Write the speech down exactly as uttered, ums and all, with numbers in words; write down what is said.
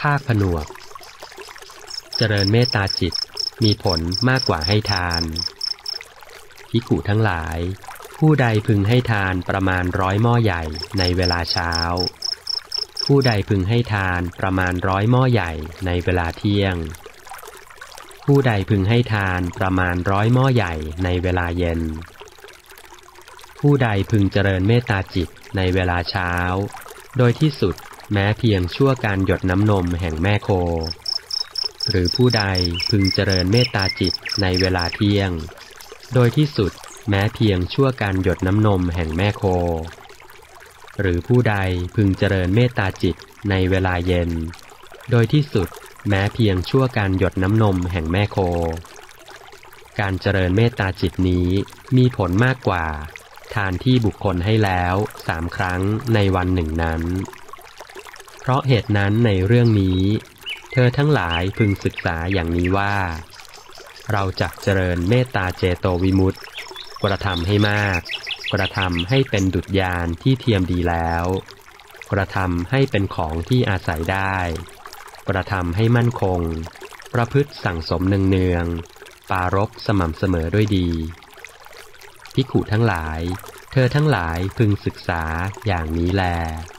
าคผนวกเจริญเมตตาจิตมีผลมากกว่าให้ทานภิกขุทั้งหลายผู้ใดพึงให้ทานประมาณร้อยหม้อใหญ่ในเวลาเช้าผู้ใดพึงให้ทานประมาณร้อยหม้อใหญ่ในเวลาเที่ยงผู้ใดพึงให้ทานประมาณร้อยหม้อใหญ่ในเวลาเย็นผู้ใดพึงเจริญเมตตาจิตในเวลาเช้าโดยที่สุดแม้เพียงชั่วการหยดน้ำนมแห่งแม่โคหรือผู้ใดพึงเจริญเมตตาจิตในเวลาเที่ยงโดยที่สุดแม้เพียงชั่วการหยดน้ำนมแห่งแม่โคหรือผู้ใดพึงเจริญเมตตาจิตในเวลาเย็นโดยที่สุดแม้เพียงชั่วการหยดน้ำนมแห่งแม่โคการเจริญเมตตาจิตนี้มีผลมากกว่าทานที่บุคคลให้แล้วสามครั้งในวันหนึ่งนั้นเพราะเหตุนั้นในเรื่องนี้เธอทั้งหลายพึงศึกษาอย่างนี้ว่าเราจักเจริญเมตตาเจโตวิมุตติกระทำให้มากกระทำให้เป็นดุจยานที่เทียมดีแล้วกระทำให้เป็นของที่อาศัยได้กระทำให้มั่นคงประพฤติสั่งสมเนืองๆปรารภสม่ำเสมอด้วยดีภิกขุทั้งหลายเธอทั้งหลายพึงศึกษาอย่างนี้แล